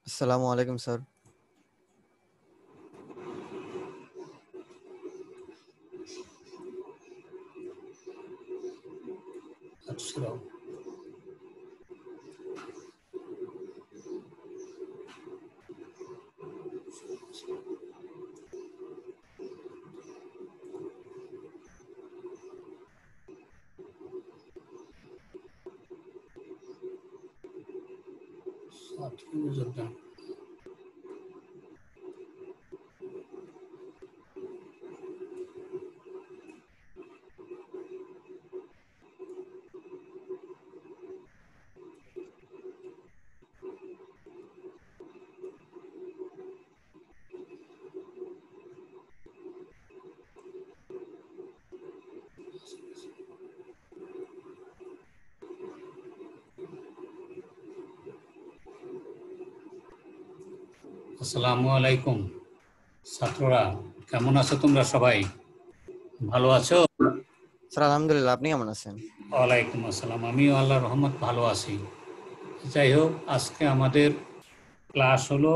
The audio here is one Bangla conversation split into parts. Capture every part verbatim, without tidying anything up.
আসসালামু আলাইকুম স্যার। Ashram. আসসালামু আলাইকুম ছাত্ররা, কেমন আছো তোমরা? সবাই ভালো আছো? স্যার আলহামদুলিল্লাহ, আপনি কেমন আছেন? ওয়ালাইকুম আসসালাম, আমিও আল্লাহর রহমত ভালো আছি। যাই হোক, আজকে আমাদের ক্লাস হলো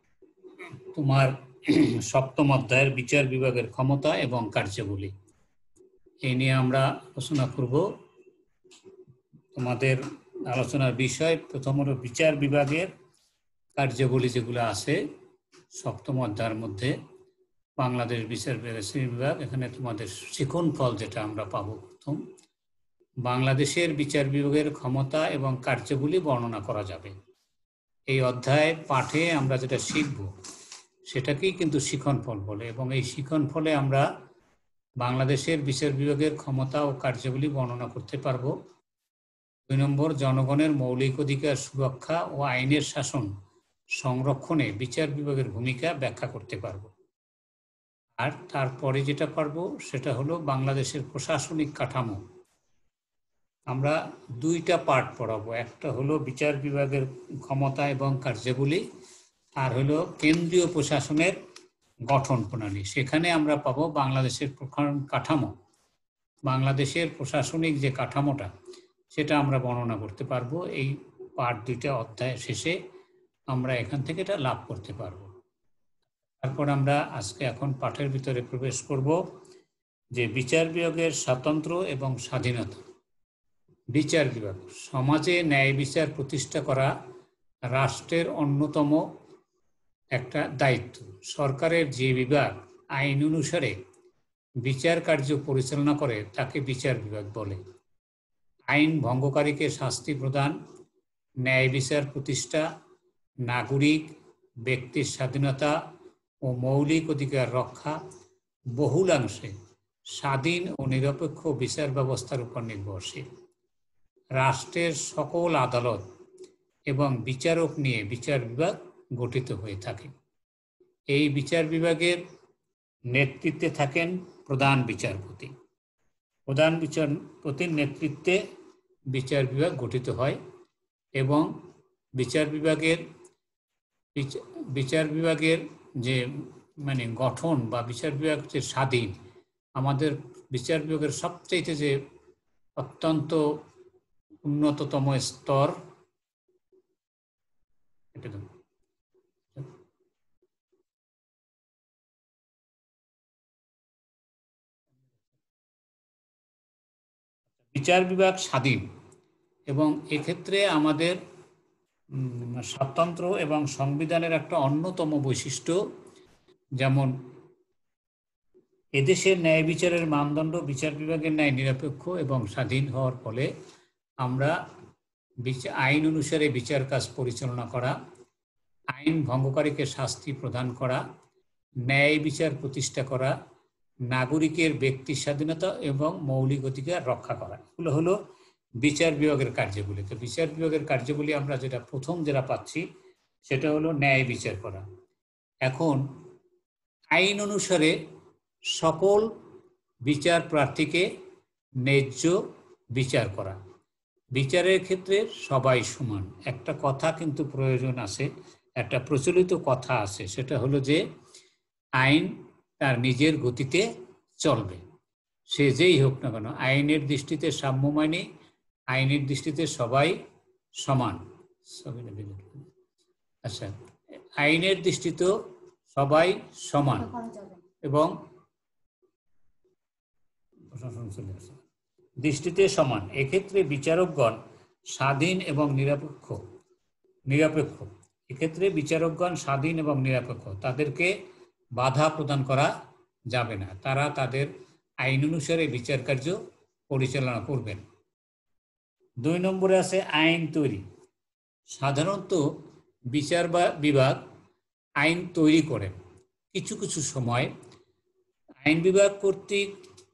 তোমার সপ্তম অধ্যায়ের বিচার বিভাগের ক্ষমতা এবং কার্যাবলী। এই নিয়ে আমরা আলোচনা করব। তোমাদের আলোচনার বিষয় প্রথম হলো বিচার বিভাগের কার্যাবলী যেগুলো আছে সপ্তম অধ্যায়ের মধ্যে। বাংলাদেশ বিচার বিভাগ, এখানে তোমাদের শিখন ফল যেটা আমরা পাবো, প্রথম বাংলাদেশের বিচার বিভাগের ক্ষমতা এবং কার্যাবলী বর্ণনা করা যাবে। এই অধ্যায় পাঠে আমরা যেটা শিখব সেটাকেই কিন্তু শিখন ফল বলে, এবং এই শিখন ফলে আমরা বাংলাদেশের বিচার বিভাগের ক্ষমতা ও কার্যাবলী বর্ণনা করতে পারবো। দুই নম্বর, জনগণের মৌলিক অধিকার সুরক্ষা ও আইনের শাসন সংরক্ষণে বিচার বিভাগের ভূমিকা ব্যাখ্যা করতে পারবো। আর তারপরে যেটা পারবো সেটা হলো বাংলাদেশের প্রশাসনিক কাঠামো। আমরা দুইটা পার্ট পড়াবো, একটা হলো বিচার বিভাগের ক্ষমতা এবং কার্যাবলী, আর হলো কেন্দ্রীয় প্রশাসনের গঠন প্রণালী। সেখানে আমরা পাবো বাংলাদেশের কাঠামো, বাংলাদেশের প্রশাসনিক যে কাঠামোটা সেটা আমরা বর্ণনা করতে পারবো। এই পার্ট দুইটা অধ্যায় শেষে আমরা এখান থেকে এটা লাভ করতে পারবো। তারপর আমরা আজকে এখন পাঠের ভিতরে প্রবেশ করব, যে বিচার বিভাগের স্বাতন্ত্র্য এবং স্বাধীনতা। বিচার বিভাগ সমাজে ন্যায় বিচার প্রতিষ্ঠা করা রাষ্ট্রের অন্যতম একটা দায়িত্ব। সরকারের যে বিভাগ আইন অনুসারে বিচার কার্য পরিচালনা করে তাকে বিচার বিভাগ বলে। আইন ভঙ্গকারীকে শাস্তি প্রদান, ন্যায় বিচার প্রতিষ্ঠা, নাগরিক ব্যক্তির স্বাধীনতা ও মৌলিক অধিকার রক্ষা বহুলাংশে স্বাধীন ও নিরপেক্ষ বিচার ব্যবস্থার উপর নির্ভরশীল। রাষ্ট্রের সকল আদালত এবং বিচারক নিয়ে বিচার বিভাগ গঠিত হয়ে থাকে। এই বিচার বিভাগের নেতৃত্বে থাকেন প্রধান বিচারপতি। প্রধান বিচারপতির নেতৃত্বে বিচার বিভাগ গঠিত হয়, এবং বিচার বিভাগের বিচার বিভাগের যে মানে গঠন বা বিচার বিভাগ যে স্বাধীন, আমাদের বিচার বিভাগের সবচেয়ে যে অত্যন্ত উন্নততম স্তর, বিচার বিভাগ স্বাধীন, এবং এক্ষেত্রে আমাদের স্বাতন্ত্র্য এবং সংবিধানের একটা অন্যতম বৈশিষ্ট্য, যেমন এদেশের ন্যায় বিচারের মানদণ্ড বিচার বিভাগের ন্যায় নিরপেক্ষ এবং স্বাধীন হওয়ার ফলে আমরা আইন অনুসারে বিচার কাজ পরিচালনা করা, আইন ভঙ্গকারীকে শাস্তি প্রদান করা, ন্যায় বিচার প্রতিষ্ঠা করা, নাগরিকের ব্যক্তি স্বাধীনতা এবং মৌলিক অধিকার রক্ষা করা, এগুলো হলো বিচার বিভাগের কার্যাবলী। তো বিচার বিভাগের কার্যাবলী আমরা যেটা প্রথম যেটা পাচ্ছি সেটা হলো ন্যায় বিচার করা। এখন আইন অনুসারে সকল বিচার প্রার্থীকে ন্যায্য বিচার করা। বিচারের ক্ষেত্রে সবাই সমান। একটা কথা কিন্তু প্রয়োজন আছে, একটা প্রচলিত কথা আছে, সেটা হলো যে আইন তার নিজের গতিতে চলবে, সে যেই হোক না কেন। আইনের দৃষ্টিতে সাম্য মানে আইনের দৃষ্টিতে সবাই সমান। আচ্ছা, আইনের দৃষ্টিতেও সবাই সমান এবং দৃষ্টিতে সমান। এক্ষেত্রে বিচারকগণ স্বাধীন এবং নিরপেক্ষ নিরপেক্ষ এক্ষেত্রে বিচারকগণ স্বাধীন এবং নিরপেক্ষ তাদেরকে বাধা প্রদান করা যাবে না। তারা তাদের আইন অনুসারে বিচার কার্য পরিচালনা করবেন। দুই নম্বরে আছে আইন তৈরি। সাধারণত বিচার বিভাগ আইন তৈরি করেন। কিছু কিছু সময় আইন বিভাগ কর্তৃক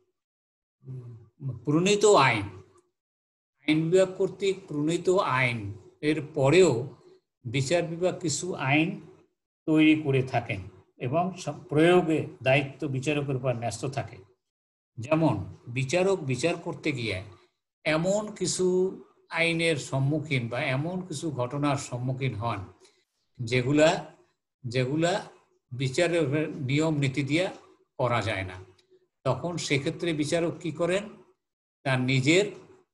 প্রণীত আইন আইন বিভাগ কর্তৃক প্রণীত আইন এর পরেও বিচার বিভাগ কিছু আইন তৈরি করে থাকেন এবং প্রয়োগে দায়িত্ব বিচারকের উপর ন্যস্ত থাকে। যেমন বিচারক বিচার করতে গিয়ে এমন কিছু আইনের সম্মুখীন বা এমন কিছু ঘটনার সম্মুখীন হন যেগুলা যেগুলা বিচারের নিয়ম নীতি দিয়ে করা যায় না। তখন সেক্ষেত্রে বিচারক কি করেন, তার নিজের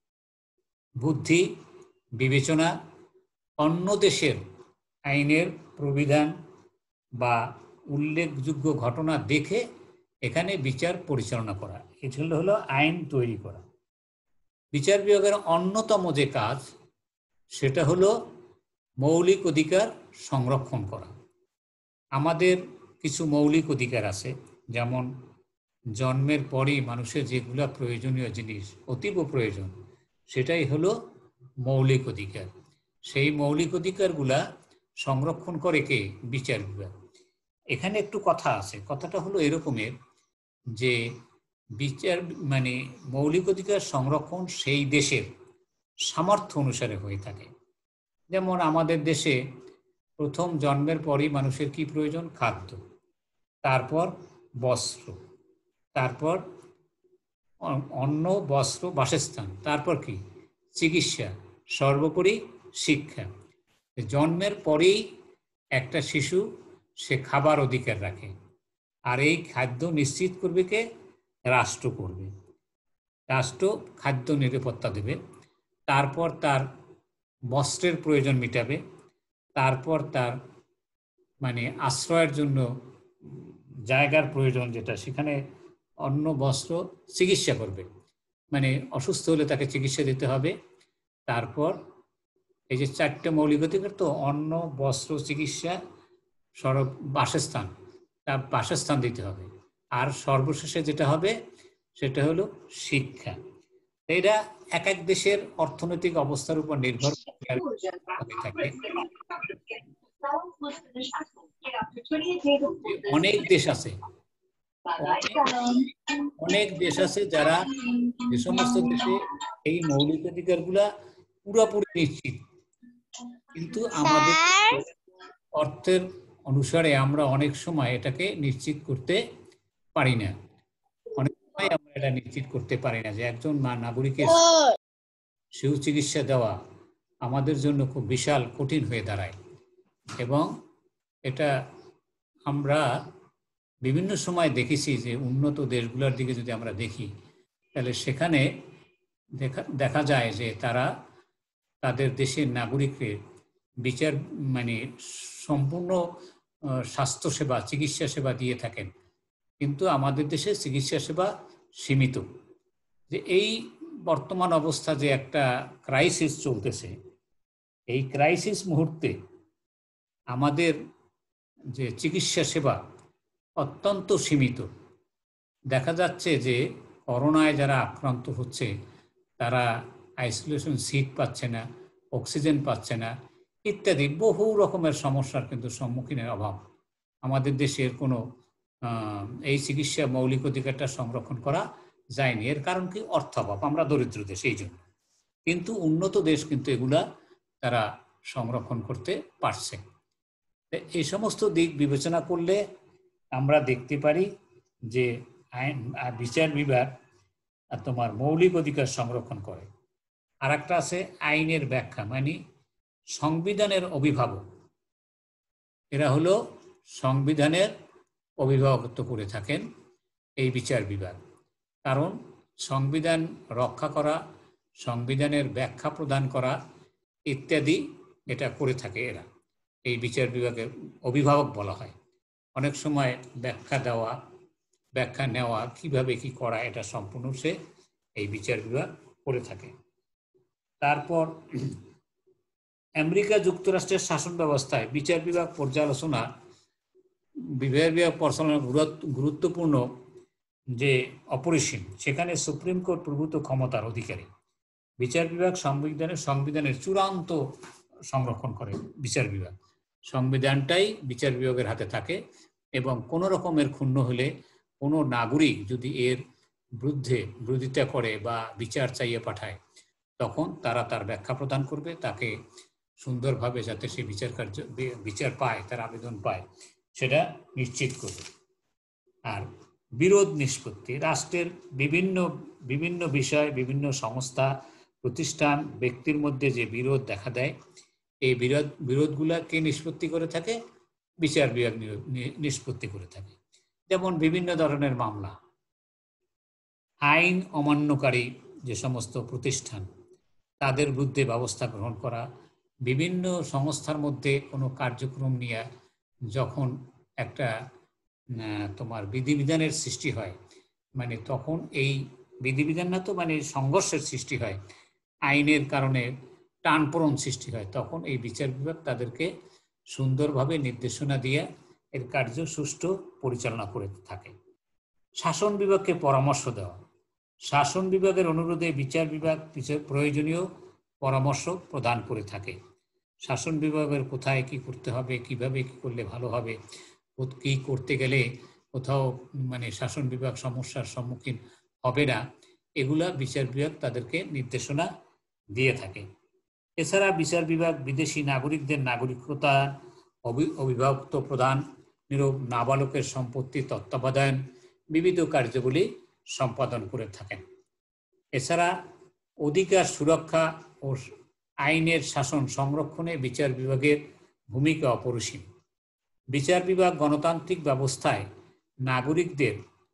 বুদ্ধি বিবেচনা, অন্য দেশের আইনের প্রবিধান বা উল্লেখযোগ্য ঘটনা দেখে এখানে বিচার পরিচালনা করা, এটি হলো আইন তৈরি করা। বিচার বিভাগের অন্যতম যে কাজ সেটা হলো মৌলিক অধিকার সংরক্ষণ করা। আমাদের কিছু মৌলিক অধিকার আছে, যেমন জন্মের পরই মানুষের যেগুলো প্রয়োজনীয় জিনিস অতীব প্রয়োজন, সেটাই হলো মৌলিক অধিকার। সেই মৌলিক অধিকারগুলা সংরক্ষণ করে কে? বিচার বিভাগ। এখানে একটু কথা আছে, কথাটা হলো এরকমের যে বিচার মানে মৌলিক অধিকার সংরক্ষণ সেই দেশের সামর্থ্য অনুসারে হয়ে থাকে। যেমন আমাদের দেশে প্রথম জন্মের পরই মানুষের কি প্রয়োজন? খাদ্য, তারপর বস্ত্র, তারপর অন্ন, বস্ত্র, বাসস্থান, তারপর কি? চিকিৎসা, সর্বোপরি শিক্ষা। জন্মের পরেই একটা শিশু সে খাবার অধিকার রাখে, আর এই খাদ্য নিশ্চিত করবে কে? রাষ্ট্র করবে। রাষ্ট্র খাদ্য নিরাপত্তা দেবে, তারপর তার বস্ত্রের প্রয়োজন মেটাবে, তারপর তার মানে আশ্রয়ের জন্য জায়গার প্রয়োজন যেটা, সেখানে অন্ন, বস্ত্র, চিকিৎসা করবে, মানে অসুস্থ হলে তাকে চিকিৎসা দিতে হবে। তারপর এই যে চারটে মৌলিক অধিকার তো, অন্ন, বস্ত্র, চিকিৎসা, সর্ব বাসস্থান, তার বাসস্থান দিতে হবে। আর সর্বশেষে যেটা হবে সেটা হলো শিক্ষা। এরা এক এক দেশের অর্থনৈতিক অবস্থার উপর নির্ভর করে থাকে। অনেক দেশ আছে অনেক দেশ আছে যারা যে সমস্ত দেশে এই মৌলিক অধিকার গুলা পুরোপুরি নিশ্চিত, কিন্তু আমাদের অর্থের অনুসারে আমরা অনেক সময় এটাকে নিশ্চিত করতে পারি না। অনেক সময় আমরা এটা নিশ্চিত করতে পারি না যে একজন নাগরিকের সুচিকিৎসা দেওয়া আমাদের জন্য খুব বিশাল কঠিন হয়ে দাঁড়ায়। এবং এটা আমরা বিভিন্ন সময় দেখেছি যে উন্নত দেশগুলোর দিকে যদি আমরা দেখি, তাহলে সেখানে দেখা দেখা যায় যে তারা তাদের দেশের নাগরিককে বিচার মানে সম্পূর্ণ স্বাস্থ্যসেবা, চিকিৎসা সেবা দিয়ে থাকেন, কিন্তু আমাদের দেশে চিকিৎসা সেবা সীমিত। যে এই বর্তমান অবস্থা যে একটা ক্রাইসিস চলতেছে, এই ক্রাইসিস মুহূর্তে আমাদের যে চিকিৎসা সেবা অত্যন্ত সীমিত। দেখা যাচ্ছে যে করোনায় যারা আক্রান্ত হচ্ছে তারা আইসোলেশন সিট পাচ্ছে না, অক্সিজেন পাচ্ছে না, ইত্যাদি বহু রকমের সমস্যার কিন্তু সম্মুখীনের অভাব। আমাদের দেশের কোনো এই চিকিৎসা মৌলিক অধিকারটা সংরক্ষণ করা যায়নি। এর কারণ কি? অর্থাভাব। আমরা দরিদ্র দেশ এই জন্য, কিন্তু উন্নত দেশ কিন্তু এগুলা তারা সংরক্ষণ করতে পারছে। এই সমস্ত দিক বিবেচনা করলে আমরা দেখতে পারি যে আইন বিচার বিভাগ তোমার মৌলিক অধিকার সংরক্ষণ করে। আর একটা আছে আইনের ব্যাখ্যা, মানে সংবিধানের অভিভাবক। এরা হলো সংবিধানের অভিভাবকত্ব করে থাকেন এই বিচার বিভাগ। কারণ সংবিধান রক্ষা করা, সংবিধানের ব্যাখ্যা প্রদান করা ইত্যাদি এটা করে থাকে এরা। এই বিচার বিভাগের অভিভাবক বলা হয়। অনেক সময় ব্যাখ্যা দেওয়া, ব্যাখ্যা নেওয়া, কিভাবে কি করা, এটা সম্পূর্ণ সে এই বিচার বিভাগ করে থাকে। তারপর আমেরিকা যুক্তরাষ্ট্রের শাসন ব্যবস্থায় বিচার বিভাগ পর্যালোচনা বিচার বিভাগ পরিচালনার গুরুত্বপূর্ণ যে অপরিসীম, সেখানে সুপ্রিম কোর্ট প্রভূত ক্ষমতার অধিকারী। বিচার বিভাগ সংবিধানের সংবিধানের চূড়ান্ত সংরক্ষণ করে বিচার বিভাগ। সংবিধানটাই বিচার বিভাগের হাতে থাকে এবং কোনো রকমের ক্ষুণ্ণ হলে কোনো নাগরিক যদি এর বিরুদ্ধে বিরোধিতা করে বা বিচার চাইয়ে পাঠায়, তখন তারা তার ব্যাখ্যা প্রদান করবে, তাকে সুন্দরভাবে যাতে সে বিচার কার্য বিচার পায়, তার আবেদন পায়, সেটা নিশ্চিত করবে। আর বিরোধ নিষ্পত্তি, রাষ্ট্রের বিভিন্ন বিভিন্ন বিষয়, বিভিন্ন সংস্থা, প্রতিষ্ঠান, ব্যক্তির মধ্যে যে বিরোধ দেখা দেয়, এই বিরোধ বিরোধগুলাকে নিষ্পত্তি করে থাকে বিচার বিভাগ নিষ্পত্তি করে থাকে। যেমন বিভিন্ন ধরনের মামলা, আইন অমান্যকারী যে সমস্ত প্রতিষ্ঠান, তাদের বিরুদ্ধে ব্যবস্থা গ্রহণ করা, বিভিন্ন সংস্থার মধ্যে কোনো কার্যক্রম নিয়ে যখন একটা তোমার বিধিবিধানের সৃষ্টি হয়, মানে তখন এই বিধিবিধান না তো মানে সংঘর্ষের সৃষ্টি হয়, আইনের কারণে টানপোড়েন সৃষ্টি হয়, তখন এই বিচার বিভাগ তাদেরকে সুন্দরভাবে নির্দেশনা দিয়ে এর কার্য সুষ্ঠু পরিচালনা করে থাকে। শাসন বিভাগকে পরামর্শ দেওয়া, শাসন বিভাগের অনুরোধে বিচার বিভাগ প্রয়োজনীয় পরামর্শ প্রদান করে থাকে। শাসন বিভাগের কোথায় কি করতে হবে, কিভাবে কি করলে ভালো হবে, কি করতে গেলে কোথাও মানে শাসন বিভাগ সমস্যার সম্মুখীন হবে না, এগুলা বিচার বিভাগ তাদেরকে নির্দেশনা দিয়ে থাকে। এছাড়া বিচার বিভাগ বিদেশি নাগরিকদের নাগরিকতা, অভিভাবক প্রদান, নিরব নাবালকের সম্পত্তি তত্ত্বাবধান, বিবিধ কার্যগুলি সম্পাদন করে থাকেন। এছাড়া অধিকার সুরক্ষা ও আইনের শাসন সংরক্ষণে বিচার বিভাগের ভূমিকা অপরিসীম। বিচার বিভাগ গণতান্ত্রিক ব্যবস্থায় নাগরিকদের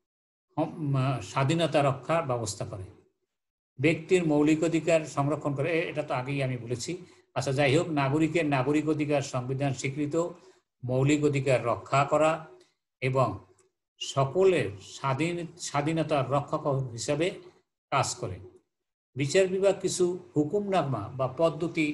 স্বাধীনতা রক্ষার ব্যবস্থা করে, ব্যক্তির মৌলিক অধিকার সংরক্ষণ করে, এটা তো আগেই আমি বলেছি। আচ্ছা, যাই হোক, নাগরিকের নাগরিক অধিকার সংবিধান স্বীকৃত মৌলিক অধিকার রক্ষা করা এবং সকলের স্বাধীন স্বাধীনতার রক্ষক হিসাবে কাজ করে। বিচার বিভাগ কিছু হুকুমনামা বা পদ্ধতি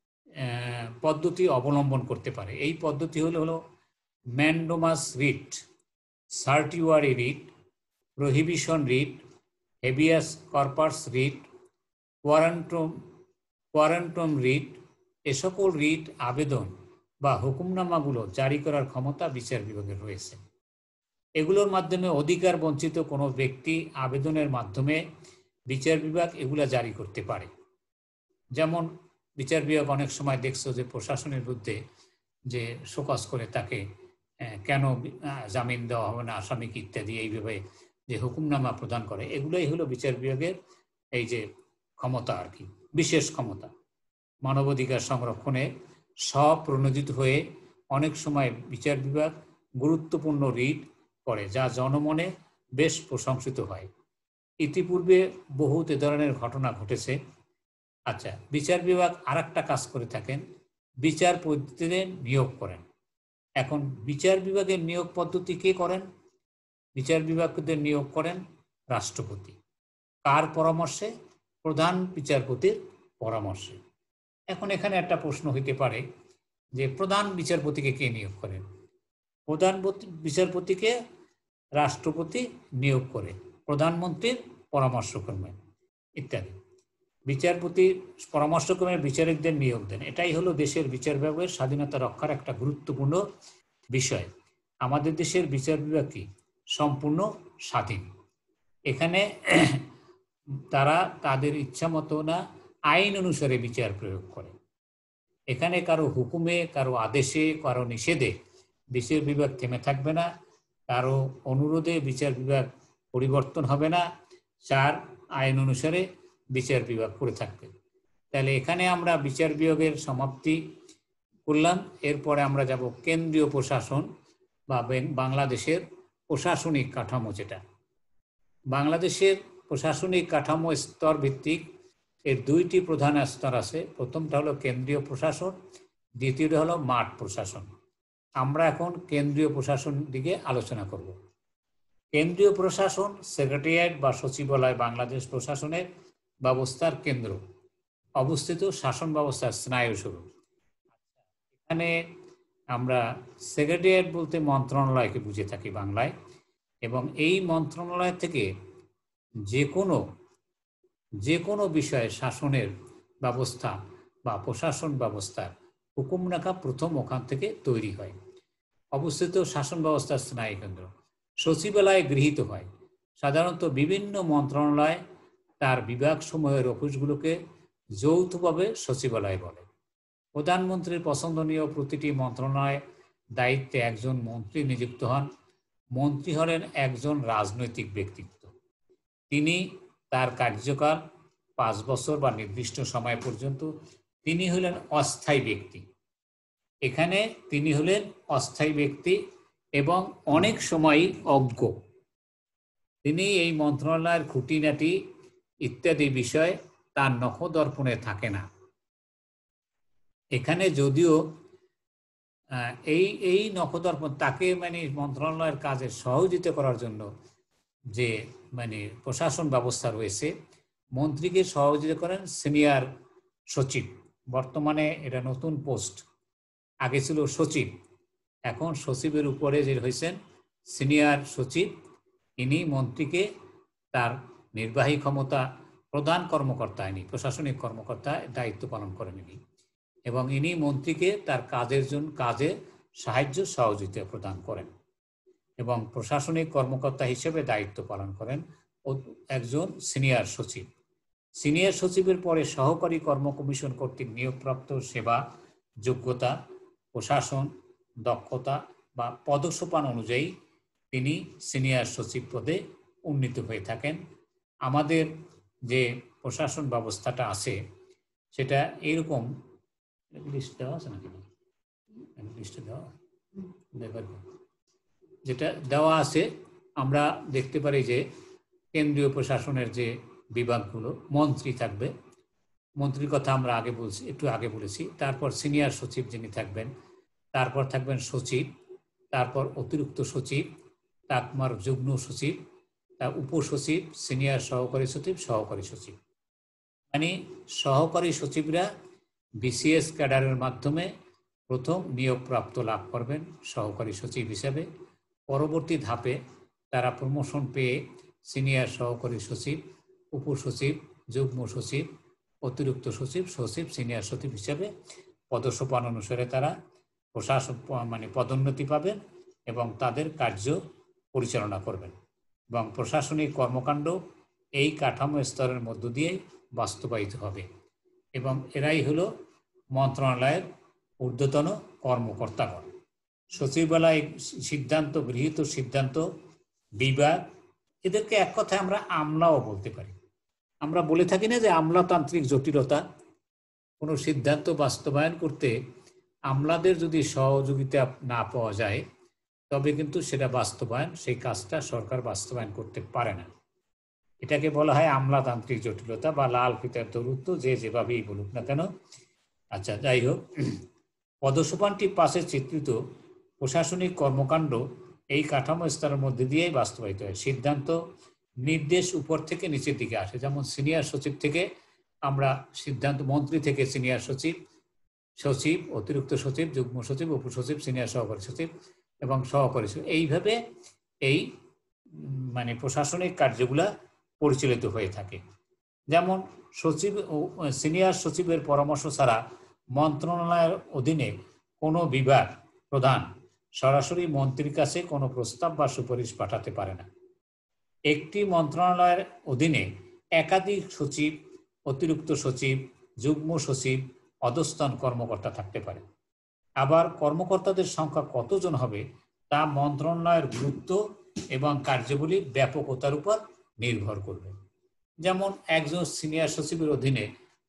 পদ্ধতি অবলম্বন করতে পারে। এই পদ্ধতি হলো হলো mandamus writ, certiorari writ, prohibition writ, habeas corpus writ, quo warranto quo warranto writ. এ সকল রিট আবেদন বা হুকুমনামাগুলো জারি করার ক্ষমতা বিচার বিভাগের রয়েছে। এগুলোর মাধ্যমে অধিকার বঞ্চিত কোনো ব্যক্তি আবেদনের মাধ্যমে বিচার বিভাগ এগুলা জারি করতে পারে। যেমন বিচার বিভাগ অনেক সময় দেখছো যে প্রশাসনের বিরুদ্ধে যে শোকজ করে তাকে কেন জামিন দেওয়া হবে না আসামিকে ইত্যাদি, এইভাবে যে হুকুমনামা প্রদান করে, এগুলোই হলো বিচার বিভাগের এই যে ক্ষমতা আর কি, বিশেষ ক্ষমতা। মানবাধিকার সংরক্ষণে স্বপ্রণোদিত হয়ে অনেক সময় বিচার বিভাগ গুরুত্বপূর্ণ রিট করে, যা জনমনে বেশ প্রশংসিত হয়। ইতিপূর্বে বহুত এ ধরনের ঘটনা ঘটেছে। আচ্ছা, বিচার বিভাগ আর একটা কাজ করে থাকেন, বিচার পদ্ধতিতে নিয়োগ করেন। এখন বিচার বিভাগের নিয়োগ পদ্ধতি কে করেন? বিচার বিভাগদের নিয়োগ করেন রাষ্ট্রপতি। কার পরামর্শে? প্রধান বিচারপতির পরামর্শে। এখন এখানে একটা প্রশ্ন হইতে পারে যে প্রধান বিচারপতিকে কে নিয়োগ করেন? প্রধান বিচারপতিকে রাষ্ট্রপতি নিয়োগ করে, প্রধানমন্ত্রীর পরামর্শক্রমে ইত্যাদি। বিচারপতির পরামর্শক্রমে বিচারকদের নিয়োগ দেন। এটাই হলো দেশের বিচার বিভাগের স্বাধীনতা রক্ষার একটা গুরুত্বপূর্ণ বিষয়। আমাদের দেশের বিচার বিভাগ কি সম্পূর্ণ স্বাধীন। এখানে তারা তাদের ইচ্ছা মতো না আইন অনুসারে বিচার প্রয়োগ করে। এখানে কারো হুকুমে, কারো আদেশে, কারো নিষেধে বিচার বিভাগ থেমে থাকবে না, কারো অনুরোধে বিচার বিভাগ পরিবর্তন হবে না, চার আইন অনুসারে বিচার বিভাগ করে থাকবে। তাহলে এখানে আমরা বিচার বিভাগের সমাপ্তি করলাম। এরপরে আমরা যাব কেন্দ্রীয় প্রশাসন বা বাংলাদেশের প্রশাসনিক কাঠামো। যেটা বাংলাদেশের প্রশাসনিক কাঠামো স্তর ভিত্তিক এর দুইটি প্রধান স্তর আছে। প্রথমটা হলো কেন্দ্রীয় প্রশাসন, দ্বিতীয়টা হলো মাঠ প্রশাসন। আমরা এখন কেন্দ্রীয় প্রশাসন দিকে আলোচনা করব। কেন্দ্রীয় প্রশাসন সেক্রেটারিয়েট বা সচিবালয় বাংলাদেশ প্রশাসনের ব্যবস্থার কেন্দ্র, অবস্থিত শাসন ব্যবস্থার স্নায়ুস্বরূপ। এখানে আমরা সেক্রেটারিয়েট বলতে মন্ত্রণালয়কে বুঝে থাকি বাংলায়, এবং এই মন্ত্রণালয় থেকে যে কোনো যে কোনো বিষয়ে শাসনের ব্যবস্থা বা প্রশাসন ব্যবস্থার হুকুমনামা প্রথম ওখান থেকে তৈরি হয়। অবস্থিত শাসন ব্যবস্থার স্নায়ুকেন্দ্র। সচিবালয়ে গৃহীত হয়। সাধারণত বিভিন্ন মন্ত্রণালয় তার বিভাগসমূহের অফিসগুলোকে যৌথভাবে সচিবালয় বলে। প্রধানমন্ত্রীর পছন্দনীয় প্রতিটি মন্ত্রণালয় দায়িত্বে একজন মন্ত্রী নিযুক্ত হন। মন্ত্রী হলেন একজন রাজনৈতিক ব্যক্তিত্ব। তিনি তার কার্যকাল পাঁচ বছর বা নির্দিষ্ট সময় পর্যন্ত তিনি হলেন অস্থায়ী ব্যক্তি। এখানে তিনি হলেন অস্থায়ী ব্যক্তি এবং অনেক সময়ই অজ্ঞ। তিনি এই মন্ত্রণালয়ের খুঁটিনাটি ইত্যাদি বিষয় তার নখদর্পণে থাকে না। এখানে যদিও এই এই নখদর্পণ তাকে মানে মন্ত্রণালয়ের কাজে সহযোগিতা করার জন্য যে মানে প্রশাসন ব্যবস্থা রয়েছে, মন্ত্রীকে সহযোগিতা করেন সিনিয়র সচিব। বর্তমানে এটা নতুন পোস্ট, আগে ছিল সচিব, এখন সচিবের উপরে যে হয়েছেন সিনিয়র সচিব, ইনি মন্ত্রীকে তার নির্বাহী ক্ষমতা প্রধান কর্মকর্তা, ইনি প্রশাসনিক কর্মকর্তা দায়িত্ব পালন করেন ইনি, এবং ইনি মন্ত্রীকে তার কাজের জন্য কাজে সাহায্য সহযোগিতা প্রদান করেন এবং প্রশাসনিক কর্মকর্তা হিসেবে দায়িত্ব পালন করেন একজন সিনিয়র সচিব। সিনিয়র সচিবের পরে সহকারী কর্ম কমিশন কর্তৃক নিয়োগপ্রাপ্ত সেবা, যোগ্যতা, প্রশাসন, দক্ষতা বা পদসোপান অনুযায়ী তিনি সিনিয়র সচিব পদে উন্নীত হয়ে থাকেন। আমাদের যে প্রশাসন ব্যবস্থাটা আছে সেটা এইরকম, লিস্ট দেওয়া আছে নাকি? লিস্ট দেওয়া যেটা দেওয়া আছে আমরা দেখতে পারি যে কেন্দ্রীয় প্রশাসনের যে বিভাগগুলো, মন্ত্রী থাকবে, মন্ত্রীর কথা আমরা আগে বলছি, একটু আগে বলেছি। তারপর সিনিয়র সচিব যিনি থাকবেন, তারপর থাকবেন সচিব, তারপর অতিরিক্ত সচিব, তারপর যুগ্ম সচিব, তার উপসচিব, সিনিয়র সহকারী সচিব, সহকারী সচিব। মানে সহকারী সচিবরা বিসিএস ক্যাডারের মাধ্যমে প্রথম নিয়োগপ্রাপ্ত লাভ করবেন সহকারী সচিব হিসাবে। পরবর্তী ধাপে তারা প্রমোশন পেয়ে সিনিয়র সহকারী সচিব, উপসচিব, যুগ্ম সচিব, অতিরিক্ত সচিব, সচিব, সিনিয়র সচিব হিসাবে পদসোপান অনুসারে তারা প্রশাসন মানে পদোন্নতি পাবেন এবং তাদের কার্য পরিচালনা করবেন এবং প্রশাসনিক কর্মকাণ্ড এই কাঠামো স্তরের মধ্য দিয়ে বাস্তবায়িত হবে এবং এরাই হলো মন্ত্রণালয়ের ঊর্ধ্বতন কর্মকর্তাগণ। সচিবালয় সিদ্ধান্ত, গৃহীত সিদ্ধান্ত, বিভাগ, এদেরকে এক কথায় আমরা আমলাও বলতে পারি। আমরা বলে থাকি না যে আমলাতান্ত্রিক জটিলতা, কোনো সিদ্ধান্ত বাস্তবায়ন করতে আমলাদের যদি সহযোগিতা না পাওয়া যায় তবে কিন্তু সেটা বাস্তবায়ন, সেই কাজটা সরকার বাস্তবায়ন করতে পারে না। এটাকে বলা হয় আমলাতান্ত্রিক জটিলতা বা লাল ফিতার দৌরত্ব, যে যেভাবেই বলুক না কেন। আচ্ছা, যাই হোক, পদসোপানটি পাশে চিত্রিত প্রশাসনিক কর্মকাণ্ড এই কাঠামো স্তরের মধ্যে দিয়েই বাস্তবায়িত হয়। সিদ্ধান্ত, নির্দেশ উপর থেকে নিচের দিকে আসে। যেমন সিনিয়র সচিব থেকে আমরা সিদ্ধান্ত, মন্ত্রী থেকে সিনিয়র সচিব, সচিব, অতিরিক্ত সচিব, যুগ্ম সচিব, উপসচিব, সিনিয়র সহকারী সচিব এবং সহকারী সচিব, এইভাবে এই মানে প্রশাসনিক কার্যগুলা পরিচালিত হয়ে থাকে। যেমন সচিব ও সিনিয়র সচিবের পরামর্শ ছাড়া মন্ত্রণালয়ের অধীনে কোনো বিভাগ প্রধান সরাসরি মন্ত্রীর কাছে কোনো প্রস্তাব বা সুপারিশ পাঠাতে পারে না। একটি মন্ত্রণালয়ের অধীনে একাধিক সচিব, অতিরিক্ত সচিব, যুগ্ম সচিব, অধস্তন কর্মকর্তা থাকতে পারে। আবার কর্মকর্তাদের সংখ্যা কতজন হবে তা মন্ত্রণালয়ের গুরুত্ব এবং কার্যাবলীর ব্যাপকতার উপর নির্ভর করবে। যেমন একজন সিনিয়র সচিবের অধীনে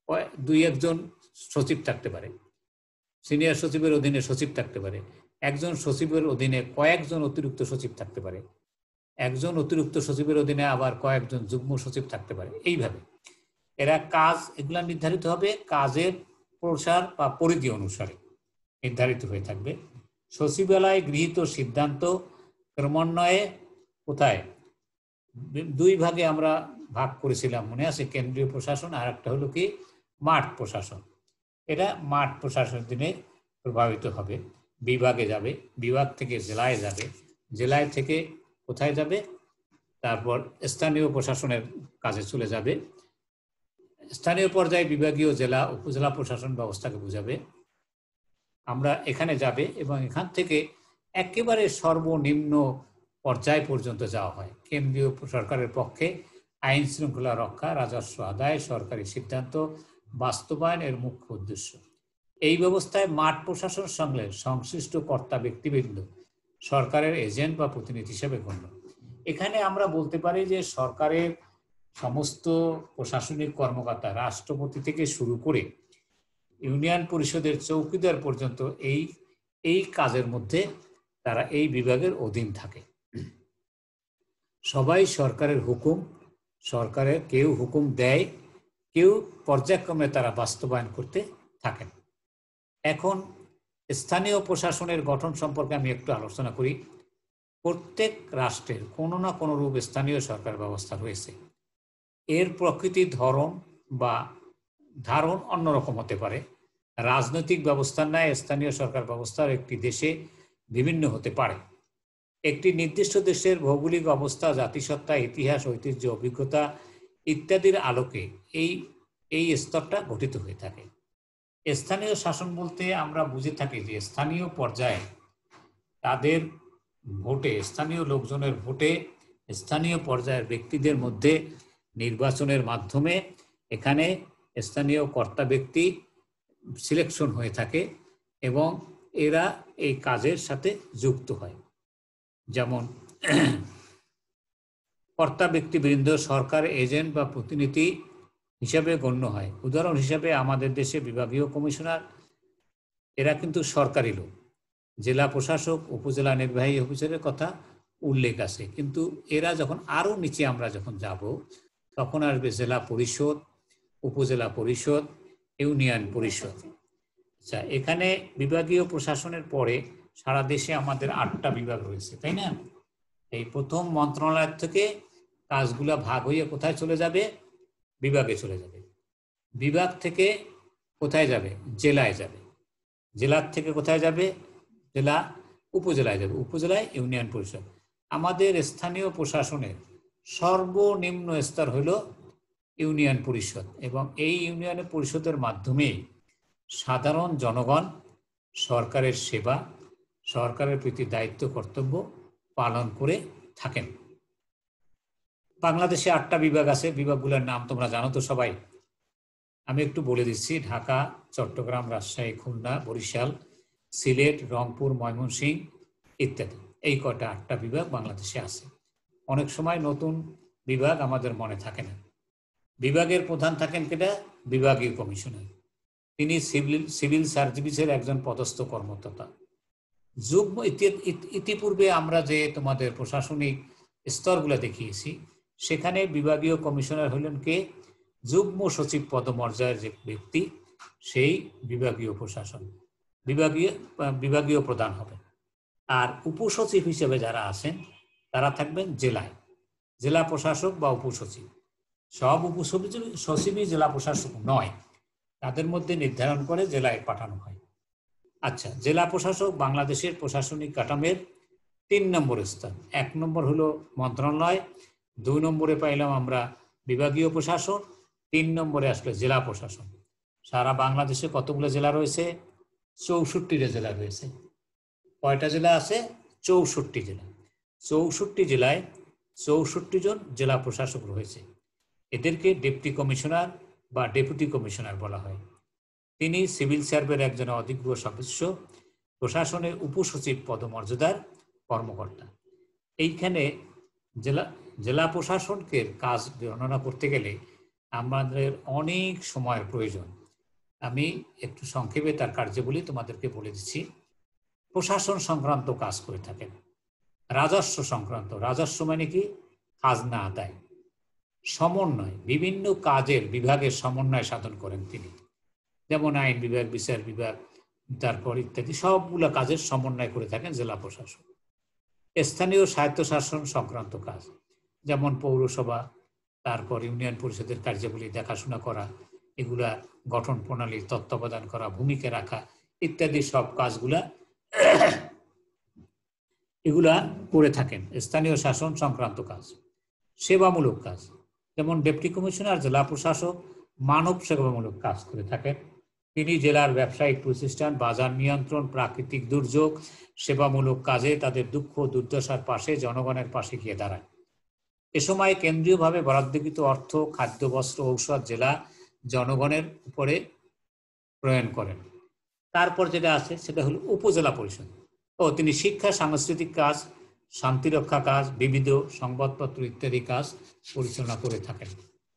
দুই একজন সচিব থাকতে পারে, সিনিয়র সচিবের অধীনে সচিব থাকতে পারে, একজন সচিবের অধীনে কয়েকজন অতিরিক্ত সচিব থাকতে পারে, একজন অতিরিক্ত সচিবের অধীনে আবার কয়েকজন যুগ্ম সচিব থাকতে পারে। এইভাবে এরা কাজ, এগুলা নির্ধারিত হবে কাজের প্রসার বা পরিধি অনুসারে। নির্ধারিত হয়ে থাকবে। সচিবালয় গৃহীত সিদ্ধান্ত ক্রমান্বয়ে কোথায় দুই ভাগে আমরা ভাগ করেছিলাম, মনে আছে? কেন্দ্রীয় প্রশাসন আর একটা হলো কি মাঠ প্রশাসন। এটা মাঠ প্রশাসনের দিনে প্রভাবিত হবে, বিভাগে যাবে, বিভাগ থেকে জেলায় যাবে, জেলায় থেকে কোথায় যাবে, তারপর স্থানীয় প্রশাসনের কাজে চলে যাবে। স্থানীয় পর্যায়ে বিভাগীয় জেলা উপজেলা প্রশাসন ব্যবস্থাকে বোঝাবে। আমরা এখানে যাবে এবং এখান থেকে একেবারে সর্বনিম্ন পর্যায় পর্যন্ত যাওয়া হয়। কেন্দ্রীয় সরকারের পক্ষে আইন শৃঙ্খলা রক্ষা, রাজস্ব আদায়, সরকারি সিদ্ধান্ত বাস্তবায়ন এর মুখ্য উদ্দেশ্য। এই ব্যবস্থায় মাঠ প্রশাসনের সঙ্গে সংশ্লিষ্ট কর্তা ব্যক্তিবৃন্দ সরকারের এজেন্ট বা প্রতিনিধি হিসেবে গণ্য। এখানে আমরা বলতে পারি যে সরকারের সমস্ত প্রশাসনিক কর্মকর্তা, রাষ্ট্রপতি থেকে শুরু করে ইউনিয়ন পরিষদের চৌকিদার পর্যন্ত এই এই কাজের মধ্যে তারা এই বিভাগের অধীন থাকে। সবাই সরকারের হুকুম, সরকারের কেউ হুকুম দেয়, কেউ পর্যায়ক্রমে তারা বাস্তবায়ন করতে থাকেন। এখন স্থানীয় প্রশাসনের গঠন সম্পর্কে আমি একটু আলোচনা করি। প্রত্যেক রাষ্ট্রের কোনো না কোনো রূপ স্থানীয় সরকার ব্যবস্থা রয়েছে। এর প্রকৃতি, ধরন বা ধারণ অন্যরকম হতে পারে। রাজনৈতিক ব্যবস্থার ন্যায় স্থানীয় সরকার ব্যবস্থার একটি দেশে বিভিন্ন হতে পারে। একটি নির্দিষ্ট দেশের ভৌগোলিক অবস্থা, জাতিসত্তা, ইতিহাস, ঐতিহ্য, অভিজ্ঞতা ইত্যাদির আলোকে এই এই স্তরটা গঠিত হয়ে থাকে। স্থানীয় শাসন বলতে আমরা বুঝে থাকি যে স্থানীয় পর্যায়ে তাদের ভোটে, স্থানীয় লোকজনের ভোটে, স্থানীয় পর্যায়ের ব্যক্তিদের মধ্যে নির্বাচনের মাধ্যমে এখানে স্থানীয় কর্তা ব্যক্তি সিলেকশন হয়ে থাকে এবং এরা এই কাজের সাথে যুক্ত হয়। যেমন কর্তা ব্যক্তিবৃন্দ সরকার এজেন্ট বা প্রতিনিধি হিসাবে গণ্য হয়। উদাহরণ হিসাবে আমাদের দেশে বিভাগীয় কমিশনার, এরা কিন্তু সরকারি লোক। জেলা প্রশাসক, উপজেলা নির্বাহী অফিসারের কথা উল্লেখ আছে, কিন্তু এরা যখন আরও নিচে আমরা যখন যাব তখন আসবে জেলা পরিষদ, উপজেলা পরিষদ, ইউনিয়ন পরিষদ। আচ্ছা, এখানে বিভাগীয় প্রশাসনের পরে সারা দেশে আমাদের আটটা বিভাগ রয়েছে, তাই না? এই প্রথম মন্ত্রণালয় থেকে কাজগুলা ভাগ হয়ে কোথায় চলে যাবে? বিভাগে চলে যাবে। বিভাগ থেকে কোথায় যাবে? জেলায় যাবে। জেলার থেকে কোথায় যাবে? জেলা উপজেলায় যাবে। উপজেলায় ইউনিয়ন পরিষদ। আমাদের স্থানীয় প্রশাসনের সর্বনিম্ন স্তর হলো ইউনিয়ন পরিষদ এবং এই ইউনিয়ন পরিষদের মাধ্যমে সাধারণ জনগণ সরকারের সেবা, সরকারের প্রতি দায়িত্ব কর্তব্য পালন করে থাকেন। বাংলাদেশে আটটা বিভাগ আছে। বিভাগগুলোর নাম তোমরা জানো তো সবাই। আমি একটু বলে দিচ্ছি। ঢাকা, চট্টগ্রাম, রাজশাহী, খুলনা, বরিশাল, সিলেট, রংপুর, ময়মনসিংহ ইত্যাদি। এই কটা আটটা বিভাগ বাংলাদেশে আছে। অনেক সময় নতুন বিভাগ আমাদের মনে থাকে না। বিভাগের প্রধান থাকেন কেটা? বিভাগীয় কমিশনার। তিনি সিভিল সিভিল সার্ভিসের একজন পদস্থ কর্মকর্তা। যুগ্ম ইতিপূর্বে আমরা যে তোমাদের প্রশাসনিক স্তরগুলো দেখিয়েছি, সেখানে বিভাগীয় কমিশনার হলেন কে? যুগ্ম সচিব পদমর্যাদার যে ব্যক্তি, সেই বিভাগীয় প্রশাসন বিভাগীয় বিভাগীয় প্রধান হবে। আর উপসচিব হিসেবে যারা আছেন তারা থাকবেন জেলায়, জেলা প্রশাসক বা উপসচিব। সব উপসচিব সচিবই জেলা প্রশাসক নয়, তাদের মধ্যে নির্ধারণ করে জেলায় পাঠানো হয়। আচ্ছা, জেলা প্রশাসক বাংলাদেশের প্রশাসনিক কাঠামোর তিন নম্বর স্তর। এক নম্বর হলো মন্ত্রণালয়, দুই নম্বরে পাইলাম আমরা বিভাগীয় প্রশাসন, তিন নম্বরে আসলে জেলা প্রশাসন। সারা বাংলাদেশে কতগুলো জেলা রয়েছে? চৌষট্টিটা জেলা রয়েছে। কয়টা জেলা আছে? চৌষট্টি জেলা। চৌষট্টি জেলায় চৌষট্টি জন জেলা প্রশাসক রয়েছে। এদেরকে ডেপুটি কমিশনার বা ডেপুটি কমিশনার বলা হয়। তিনি সিভিল সার্ভের একজন অধিজ্ঞ সদস্য, প্রশাসনের উপসচিব পদমর্যাদার কর্মকর্তা। এইখানে জেলা জেলা প্রশাসনকে কাজ বর্ণনা করতে গেলে আমাদের অনেক সময়ের প্রয়োজন। আমি একটু সংক্ষেপে তার কার্যাবলী তোমাদেরকে বলে দিচ্ছি। প্রশাসন সংক্রান্ত কাজ করে থাকেন। রাজস্ব সংক্রান্ত, রাজস্ব মানে কি? খাজনা আদায়। সমন্বয়, বিভিন্ন কাজের বিভাগের সমন্বয় সাধন করেন তিনি। যেমন আইন বিভাগ, বিচার বিভাগ, তারপর ইত্যাদি সবগুলো কাজের সমন্বয় করে থাকেন জেলা প্রশাসক। স্থানীয় স্বায়ত্তশাসন সংক্রান্ত কাজ, যেমন পৌরসভা, তারপর ইউনিয়ন পরিষদের কার্যাবলী দেখাশোনা করা, এগুলা গঠন প্রণালীর তত্ত্বাবধান করা, ভূমিকা রাখা ইত্যাদি সব কাজগুলা এগুলা করে থাকেন স্থানীয় শাসন সংক্রান্ত কাজ। সেবামূলক কাজ, যেমন ডেপুটি কমিশনার জেলা প্রশাসক মানব সেবামূলক কাজ করে থাকেন। তিনি জেলার ব্যবসায়িক প্রতিষ্ঠান, বাজার নিয়ন্ত্রণ, প্রাকৃতিক দুর্যোগ, সেবামূলক কাজে তাদের দুঃখ দুর্দশার পাশে জনগণের পাশে গিয়ে দাঁড়ায়। এ সময় কেন্দ্রীয়ভাবে বরাদ্দকৃত অর্থ, খাদ্য, বস্ত্র, ঔষধ জেলা জনগণের উপরে প্রয়োগ করেন। তারপর যেটা আছে সেটা হলো উপজেলা পরিষদ। ও তিনি শিক্ষা, সাংস্কৃতিক কাজ, শান্তিরক্ষা কাজ, বিবিধ সংবাদপত্র ইত্যাদি কাজ পরিচালনা করে থাকেন।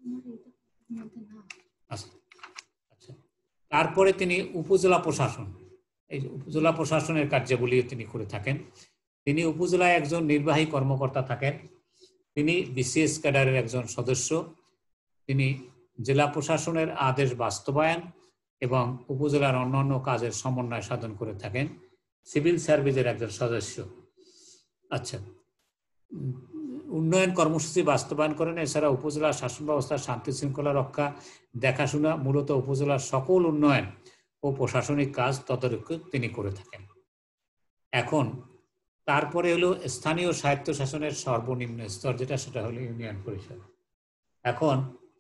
আচ্ছা, তারপরে তিনি উপজেলা প্রশাসন, এই উপজেলা প্রশাসনের কার্যাবলী তিনি করে থাকেন। তিনি উপজেলায় একজন নির্বাহী কর্মকর্তা থাকেন। তিনি বিসিএস ক্যাডারের একজন সদস্য। তিনি জেলা প্রশাসনের আদেশ বাস্তবায়ন এবং উপজেলার অন্যান্য কাজের সমন্বয় সাধন করে থাকেন। সিভিল সার্ভিসের একজন সদস্য। আচ্ছা, উন্নয়ন কর্মসূচি বাস্তবায়ন করেন। এছাড়া উপজেলা শাসন ব্যবস্থা, শান্তি শৃঙ্খলা রক্ষা, দেখাশোনা, মূলত উপজেলার সকল উন্নয়ন ও প্রশাসনিক কাজ তদারকি তিনি করে থাকেন। এখন তারপরে হলো স্থানীয় স্বায়ত্তশাসনের সর্বনিম্ন স্তর যেটা, সেটা হলো ইউনিয়ন পরিষদ। এখন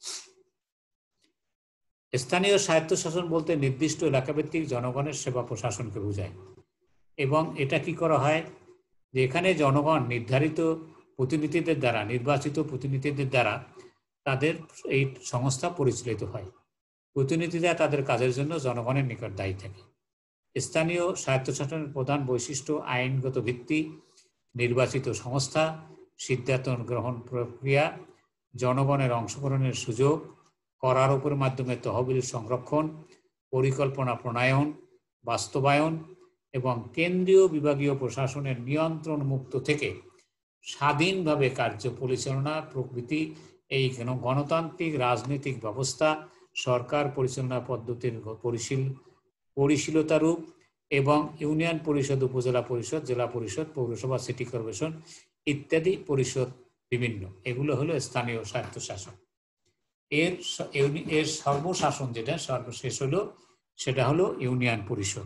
স্থানীয় স্বায়ত্তশাসন বলতে নির্দিষ্ট এলাকাভিত্তিক জনগণের সেবা প্রশাসনকে বোঝায়। এবং এটা কি করা হয় যে এখানে জনগণ নির্ধারিত প্রতিনিধিদের দ্বারা, নির্বাচিত প্রতিনিধিদের দ্বারা তাদের এই সংস্থা পরিচালিত হয়। প্রতিনিধিরা তাদের কাজের জন্য জনগণের নিকট দায়ী থাকে। স্থানীয় স্বায়ত্তশাসনের প্রধান বৈশিষ্ট্য আইনগত ভিত্তি, নির্বাচিত সংস্থা, সিদ্ধান্ত গ্রহণ প্রক্রিয়া, জনগণের অংশগ্রহণের সুযোগ, কর আরোপের মাধ্যমে তহবিল সংরক্ষণ, পরিকল্পনা প্রণয়ন, বাস্তবায়ন এবং কেন্দ্রীয় বিভাগীয় প্রশাসনের নিয়ন্ত্রণ মুক্ত থেকে স্বাধীনভাবে কার্য পরিচালনা প্রভৃতি এই গণতান্ত্রিক রাজনৈতিক ব্যবস্থা, সরকার পরিচালনা পদ্ধতির পরিশীল পরিশীলতারূপ এবং ইউনিয়ন পরিষদ, উপজেলা পরিষদ, জেলা পরিষদ, পৌরসভা, সিটি কর্পোরেশন ইত্যাদি পরিষদ বিভিন্ন, এগুলো হলো স্থানীয় স্বায়ত্তশাসন। এর এর সর্বশাসন যেটা সর্বশেষ হলো সেটা হলো ইউনিয়ন পরিষদ।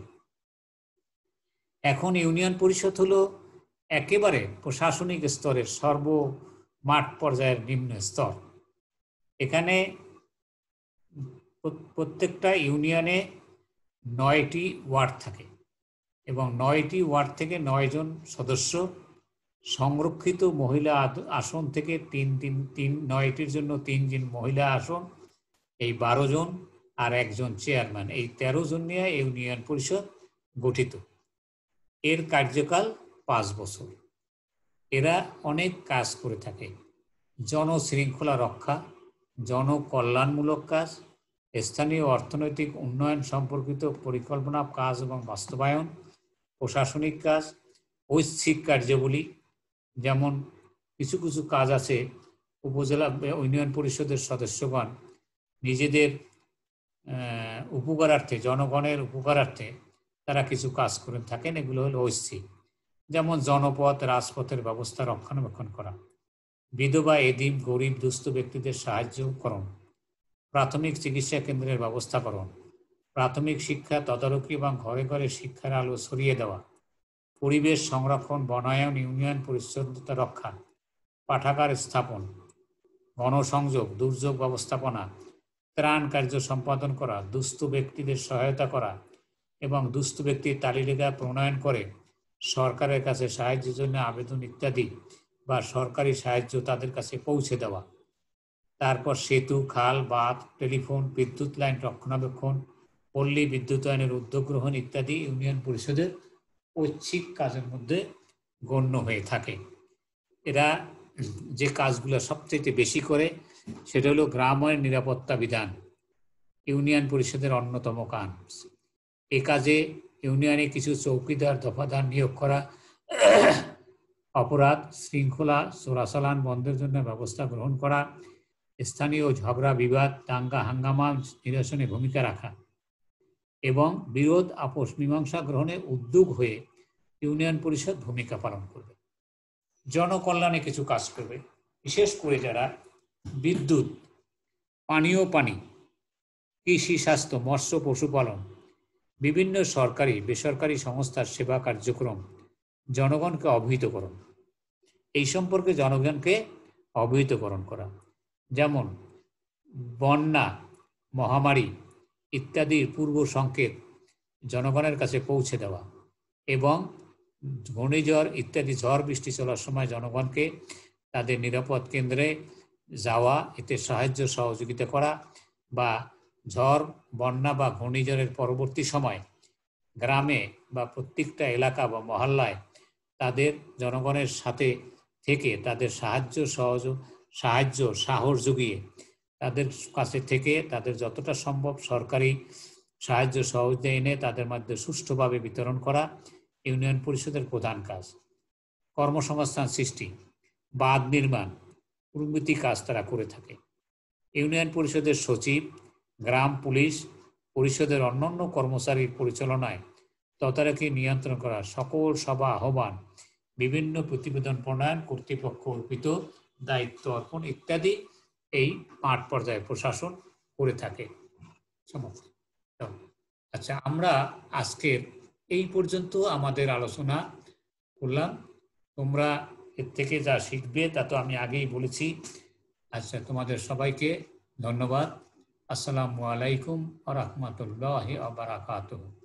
এখন ইউনিয়ন পরিষদ হলো একেবারে প্রশাসনিক স্তরের সর্বমাঠ পর্যায়ের নিম্ন স্তর। এখানে প্রত্যেকটা ইউনিয়নে নয়টি ওয়ার্ড থাকে এবং নয়টি ওয়ার্ড থেকে নয় জন সদস্য, সংরক্ষিত মহিলা আসন থেকে তিন তিন তিন নয়টির জন্য তিনজন মহিলা আসন, এই বারো জন আর একজন চেয়ারম্যান, এই তেরো জন নিয়ে ইউনিয়ন পরিষদ গঠিত। এর কার্যকাল পাঁচ বছর। এরা অনেক কাজ করে থাকে: জনশৃঙ্খলা রক্ষা, জনকল্যাণমূলক কাজ, স্থানীয় অর্থনৈতিক উন্নয়ন সম্পর্কিত পরিকল্পনা কাজ এবং বাস্তবায়ন, প্রশাসনিক কাজ, ঐচ্ছিক কার্যাবলী, যেমন কিছু কিছু কাজ আছে উপজেলা ইউনিয়ন পরিষদের সদস্যগণ নিজেদের উপকারার্থে, জনগণের উপকারার্থে তারা কিছু কাজ করে থাকেন। এগুলো হলো ঐচ্ছিক, যেমন জনপথ, রাজপথের ব্যবস্থা রক্ষণাবেক্ষণ করা, বিধবা, এতিম, গরিব, দুস্থ ব্যক্তিদের সাহায্য করণ, প্রাথমিক চিকিৎসা কেন্দ্রের ব্যবস্থাকরণ, প্রাথমিক শিক্ষা তদারকি এবং ঘরে ঘরে শিক্ষার আলো ছড়িয়ে দেওয়া, পরিবেশ সংরক্ষণ, বনায়ন, ইউনিয়ন পরিচ্ছন্নতা রক্ষা, পাঠাগার স্থাপন, গণসংযোগ, দুর্যোগ ব্যবস্থাপনা, ত্রাণ কার্য সম্পাদন করা, দুস্থ ব্যক্তিদের সহায়তা করা এবং দুস্থ ব্যক্তির তালিকা প্রণয়ন করে সরকারের কাছে সাহায্যের জন্য আবেদন ইত্যাদি বা সরকারি সাহায্য তাদের কাছে পৌঁছে দেওয়া। তারপর সেতু, খাল, বাঁধ, টেলিফোন, বিদ্যুৎ লাইন রক্ষণাবেক্ষণ, পল্লী বিদ্যুতায়নের উদ্যোগ গ্রহণ ইত্যাদি ইউনিয়ন পরিষদের ঐচ্ছিক কাজের মধ্যে গণ্য হয়ে থাকে। এরা যে কাজগুলো সবচেয়ে বেশি করে সেটা হলো গ্রামের নিরাপত্তা বিধান, ইউনিয়ন পরিষদের অন্যতম কাজ। এ কাজে ইউনিয়নে কিছু চৌকিদার, দফাদার নিয়োগ করা, অপরাধ শৃঙ্খলা চোরাচালান বন্ধের জন্য ব্যবস্থা গ্রহণ করা, স্থানীয় ঝগড়া বিবাদ, দাঙ্গা হাঙ্গামা নিরসনে ভূমিকা রাখা। এবং বিরোধ আপোষ মীমাংসা গ্রহণে উদ্যোগ হয়ে ইউনিয়ন পরিষদ ভূমিকা পালন করবে। জনকল্যাণে কিছু কাজ করবে, বিশেষ করে যারা বিদ্যুৎ, পানীয় পানি, কৃষি, স্বাস্থ্য, মৎস্য, পশুপালন, বিভিন্ন সরকারি বেসরকারি সংস্থার সেবা কার্যক্রম জনগণকে অবহিতকরণ, এই সম্পর্কে জনগণকে অবহিতকরণ করা, যেমন বন্যা, মহামারী ইত্যাদির পূর্ব সংকেত জনগণের কাছে পৌঁছে দেওয়া এবং ঘূর্ণিঝড় ইত্যাদি ঝড় বৃষ্টি চলার সময় জনগণকে তাদের নিরাপদ কেন্দ্রে যাওয়া, এতে সাহায্য সহযোগিতা করা, বা ঝড়, বন্যা বা ঘূর্ণিঝড়ের পরবর্তী সময় গ্রামে বা প্রত্যেকটা এলাকা বা মহল্লায় তাদের জনগণের সাথে থেকে তাদের সাহায্য সহজ সাহায্য সাহস জুগিয়ে তাদের কাছে থেকে তাদের যতটা সম্ভব সরকারি সাহায্য সহযোগিতা এনে তাদের মধ্যে সুষ্ঠুভাবে বিতরণ করা ইউনিয়ন পরিষদের প্রধান কাজ। কর্মসংস্থান সৃষ্টি, বাঁধ নির্মাণ প্রভৃতি কাজ তারা করে থাকে। ইউনিয়ন পরিষদের সচিব, গ্রাম পুলিশ পরিষদের অন্যান্য কর্মচারীর পরিচালনায় তদারকি নিয়ন্ত্রণ করা, সকল সভা আহ্বান, বিভিন্ন প্রতিবেদন প্রণয়ন, কর্তৃপক্ষ অর্পিত দায়িত্ব অর্পণ ইত্যাদি এই মাঠ পর্যায়ে প্রশাসন করে থাকে। আচ্ছা, আমরা আজকের এই পর্যন্ত আমাদের আলোচনা করলাম। তোমরা এর থেকে যা শিখবে তা তো আমি আগেই বলেছি। আচ্ছা, তোমাদের সবাইকে ধন্যবাদ। আসসালামু আলাইকুম ওয়া রাহমাতুল্লাহি ওয়া বারাকাতুহু।